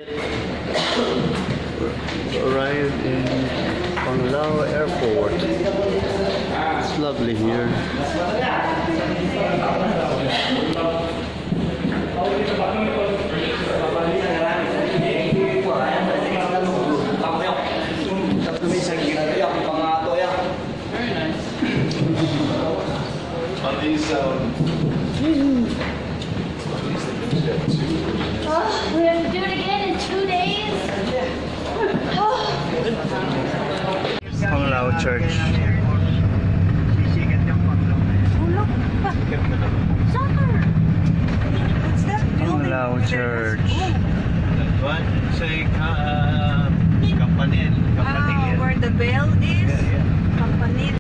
Arrived in Panglao Airport. It's lovely here. Very nice. On these, Oh, we have to do it again in 2 days? Panglao Church. Soccer! What's that? Panglao Church. what? Say, Campanil. Where the bell